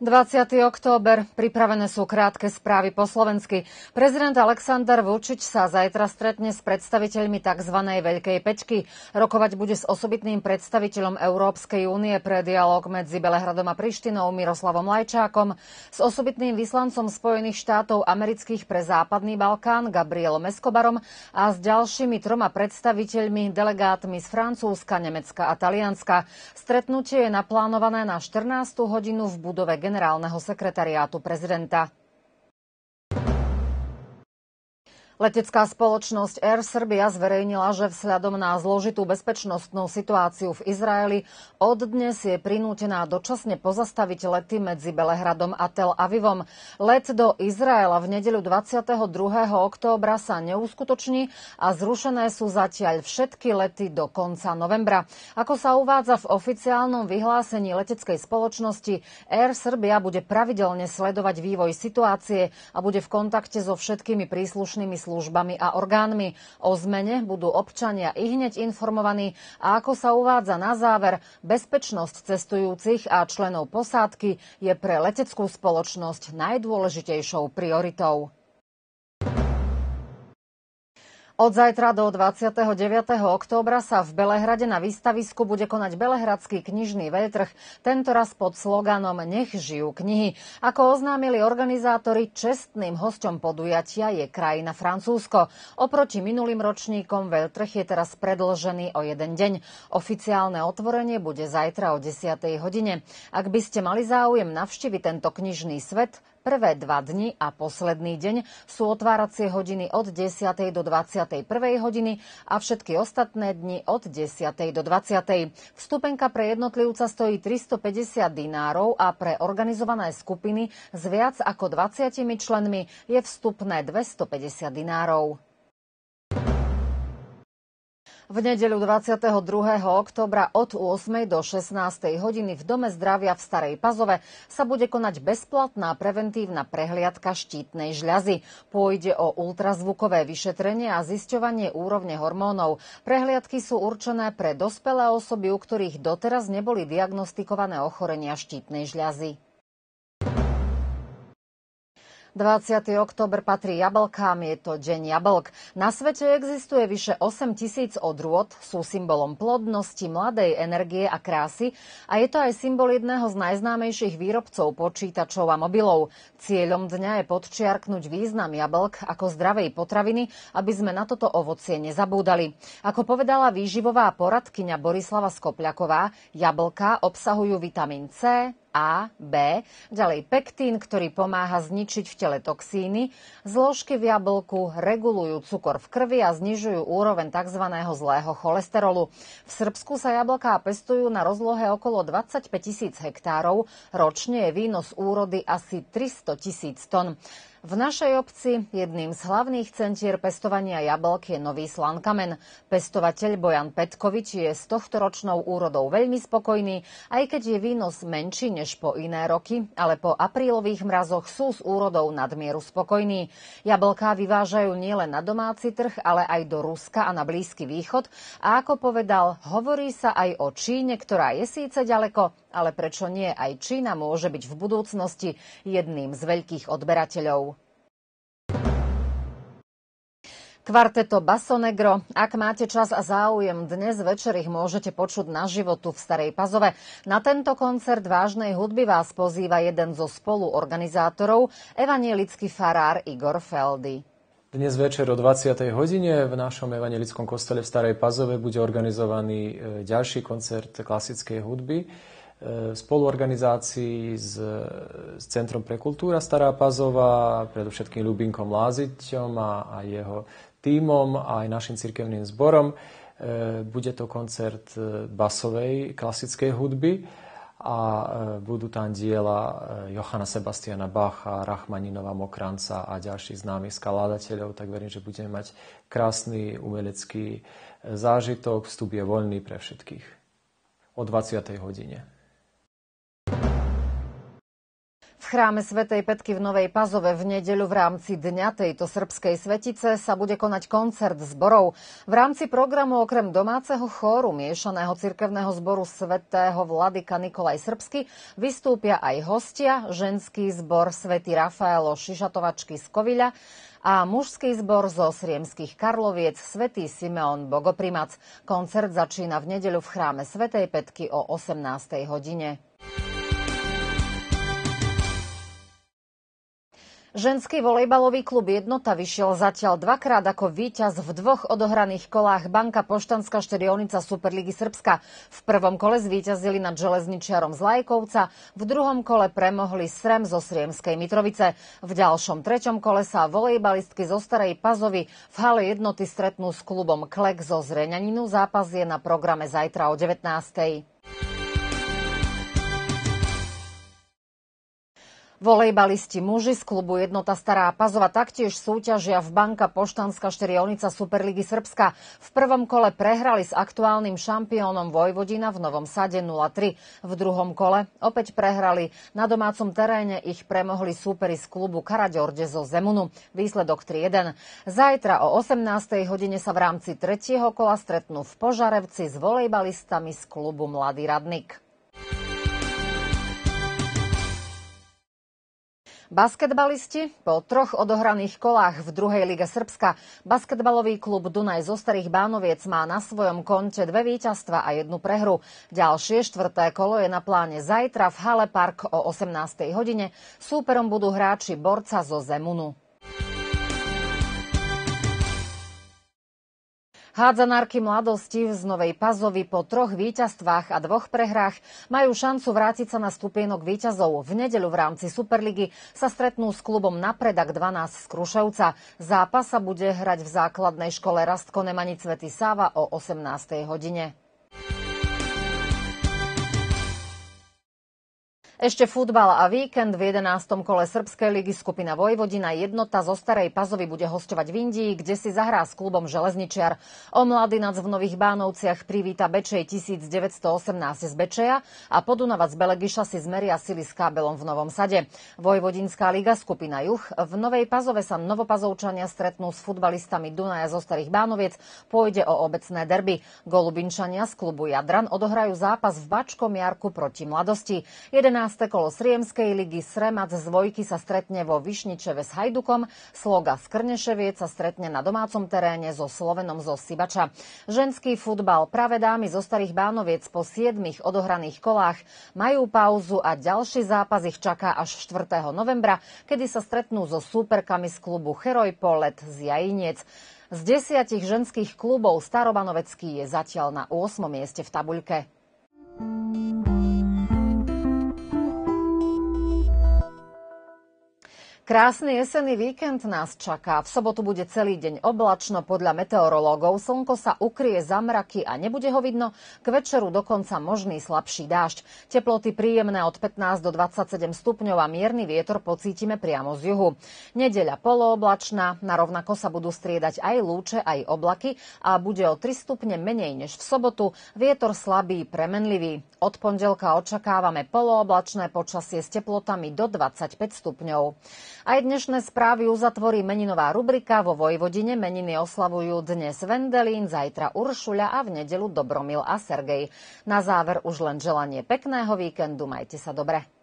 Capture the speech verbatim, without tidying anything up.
dvadsiateho október. Pripravené sú krátke správy po slovensky. Prezident Alexander Vučić sa zajtra stretne s predstaviteľmi tzv. Veľkej päťky. Rokovať bude s osobitným predstaviteľom Európskej únie pre dialóg medzi Belehradom a Prištinou Miroslavom Lajčákom, s osobitným vyslancom Spojených štátov amerických pre Západný Balkán Gabrielom Escobarom a s ďalšími troma predstaviteľmi, delegátmi z Francúzska, Nemecka a Talianska. Stretnutie je naplánované na štrnástu hodinu v budove generálneho sekretariátu prezidenta. Letecká spoločnosť Air Serbia zverejnila, že vzhľadom na zložitú bezpečnostnú situáciu v Izraeli od dnes je prinútená dočasne pozastaviť lety medzi Belehradom a Tel Avivom. Let do Izraela v nedeľu dvadsiateho druhého októbra sa neuskutoční a zrušené sú zatiaľ všetky lety do konca novembra. Ako sa uvádza v oficiálnom vyhlásení leteckej spoločnosti, Air Serbia bude pravidelne sledovať vývoj situácie a bude v kontakte so všetkými príslušnými službami službami a orgánmi. O zmene budú občania ihneď informovaní a ako sa uvádza na záver, bezpečnosť cestujúcich a členov posádky je pre leteckú spoločnosť najdôležitejšou prioritou. Od zajtra do dvadsiateho deviateho októbra sa v Belehrade na výstavisku bude konať Belehradský knižný veľtrh, tentoraz pod sloganom Nech žijú knihy. Ako oznámili organizátori, čestným hosťom podujatia je krajina Francúzsko. Oproti minulým ročníkom veľtrh je teraz predĺžený o jeden deň. Oficiálne otvorenie bude zajtra o desiatej hodine. Ak by ste mali záujem navštíviť tento knižný svet, prvé dva dni a posledný deň sú otváracie hodiny od desiatej do dvadsiatej prvej hodiny a všetky ostatné dni od desiatej do dvadsiatej. Vstupenka pre jednotlivca stojí tristopäťdesiat dinárov a pre organizované skupiny s viac ako dvadsiatimi členmi je vstupné dvestopäťdesiat dinárov. V nedeľu dvadsiateho druhého októbra od ôsmej do šestnástej hodiny v Dome zdravia v Starej Pazove sa bude konať bezplatná preventívna prehliadka štítnej žľazy. Pôjde o ultrazvukové vyšetrenie a zisťovanie úrovne hormónov. Prehliadky sú určené pre dospelé osoby, u ktorých doteraz neboli diagnostikované ochorenia štítnej žľazy. dvadsiateho október patrí jablkám, je to deň jablk. Na svete existuje vyše osem tisíc odrôd, sú symbolom plodnosti, mladej energie a krásy a je to aj symbol jedného z najznámejších výrobcov počítačov a mobilov. Cieľom dňa je podčiarknuť význam jablk ako zdravej potraviny, aby sme na toto ovocie nezabúdali. Ako povedala výživová poradkyňa Borislava Skopľaková, jablká obsahujú vitamín C, A, B, ďalej pektín, ktorý pomáha zničiť v tele toxíny, zložky v jablku regulujú cukor v krvi a znižujú úroveň tzv. Zlého cholesterolu. V Srbsku sa jablká pestujú na rozlohe okolo dvadsaťpäť tisíc hektárov, ročne je výnos úrody asi tristo tisíc ton. V našej obci jedným z hlavných centier pestovania jablk je Nový Slankamen. Pestovateľ Bojan Petkovič je s tohtoročnou úrodou veľmi spokojný, aj keď je výnos menší než po iné roky, ale po aprílových mrazoch sú s úrodou nadmieru spokojní. Jablká vyvážajú nielen na domáci trh, ale aj do Ruska a na Blízky východ. A ako povedal, hovorí sa aj o Číne, ktorá je síce ďaleko, ale prečo nie, aj Čína môže byť v budúcnosti jedným z veľkých odberateľov. Kvarteto Bassonegro. Ak máte čas a záujem, dnes večer ich môžete počuť naživo tu v Starej Pazove. Na tento koncert vážnej hudby vás pozýva jeden zo spoluorganizátorov, evanielický farár Igor Feldy. Dnes večer o dvadsiatej hodine v našom evanielickom kostole v Starej Pazove bude organizovaný ďalší koncert klasickej hudby v spoluorganizácii s, s Centrom pre kultúra Stará Pazova, predovšetkým Ľubinkom Láziťom a, a jeho tímom a aj našim cirkevným zborom. Bude to koncert basovej klasickej hudby a budú tam diela Johanna Sebastiana Bacha, Rachmaninova, Mokranca a ďalších známych skladateľov, tak verím, že budeme mať krásny umelecký zážitok. Vstup je voľný pre všetkých o dvadsiatej hodine. V chráme svätej Petky v Novej Pazove v nedeľu v rámci Dňa tejto srbskej svetice sa bude konať koncert zborov. V rámci programu okrem domáceho chóru miešaného cirkevného zboru svätého vladyka Nikolaj Srbský vystúpia aj hostia, ženský zbor svätý Rafaelo Šišatovačky z Koviľa a mužský zbor zo Sriemských Karloviec svätý Simeon Bogoprimac. Koncert začína v nedeľu v chráme svätej Petky o osemnástej hodine. Ženský volejbalový klub Jednota vyšiel zatiaľ dvakrát ako víťaz v dvoch odohraných kolách Banka Poštanská štedionica Superligy Srbska. V prvom kole zvíťazili nad železničiarom z Lajkovca, v druhom kole premohli Srem zo Sriemskej Mitrovice. V ďalšom treťom kole sa volejbalistky zo Starej Pazovy v hale Jednoty stretnú s klubom Klek zo Zreňaninu. Zápas je na programe zajtra o devätnástej. Volejbalisti muži z klubu Jednota Stará Pazova taktiež súťažia v Banka Poštanská štedionica Superligy Srbska. V prvom kole prehrali s aktuálnym šampiónom Vojvodina v Novom Sade nula tri. V druhom kole opäť prehrali. Na domácom teréne ich premohli súperi z klubu Karaďorde zo Zemunu. Výsledok tri jeden. Zajtra o osemnástej hodine sa v rámci tretieho kola stretnú v Požarevci s volejbalistami z klubu Mladý Radnik. Basketbalisti po troch odohraných kolách v druhej lige Srbska basketbalový klub Dunaj zo Starých Bánoviec má na svojom konte dve víťazstva a jednu prehru. Ďalšie štvrté kolo je na pláne zajtra v Hale Park o osemnástej hodine. Súperom budú hráči Borca zo Zemunu. Hádzanárky mladosti z Novej Pazovy po troch víťazstvách a dvoch prehrách majú šancu vrátiť sa na stupienok víťazov. V nedeľu v rámci Superligy sa stretnú s klubom Napredak dvanásť z Kruševca. Zápas sa bude hrať v základnej škole Rastko Nemanic Svätý Sáva o osemnástej hodine. Ešte futbal a víkend. V jedenástom kole Srbskej ligy skupina Vojvodina Jednota zo Starej Pazovy bude hosťovať v Indii, kde si zahrá s klubom Železničiar. O Mladinac v Nových Bánovciach privíta Bečej tisícdeväťstoosemnásť z Bečeja a Podunavac Belegiša si zmeria sily s Kábelom v Novom Sade. Vojvodinská liga skupina Juh. V Novej Pazove sa Novopazovčania stretnú s futbalistami Dunaja zo Starých Bánoviec. Pôjde o obecné derby. Golubinčania z klubu Jadran odohrajú zápas v Bačkom Jarku proti Mladosti. jedenáste kolo Sriemskej ligy Sremac z Vojky sa stretne vo Višničeve s Hajdukom. Sloga z Krneševiec sa stretne na domácom teréne so Slovenom zo Sibača. Ženský futbal Pravé dámy zo Starých Bánoviec po siedmich odohraných kolách majú pauzu a ďalší zápas ich čaká až štvrtého novembra, kedy sa stretnú so súperkami z klubu Heroj Polet z Jajiniec. Z desiatich ženských klubov Starobanovecký je zatiaľ na ôsmom mieste v tabuľke. Krásny jesenný víkend nás čaká. V sobotu bude celý deň oblačno podľa meteorológov. Slnko sa ukrie za mraky a nebude ho vidno. K večeru dokonca možný slabší dážď. Teploty príjemné od pätnásť do dvadsaťsedem stupňov a mierny vietor pocítime priamo z juhu. Nedeľa polooblačná, narovnako sa budú striedať aj lúče, aj oblaky a bude o tri stupne menej než v sobotu. Vietor slabý, premenlivý. Od pondelka očakávame polooblačné počasie s teplotami do dvadsaťpäť stupňov. Aj dnešné správy uzatvorí meninová rubrika. Vo Vojvodine meniny oslavujú dnes Vendelín, zajtra Uršuľa a v nedeľu Dobromil a Sergej. Na záver už len želanie pekného víkendu. Majte sa dobre.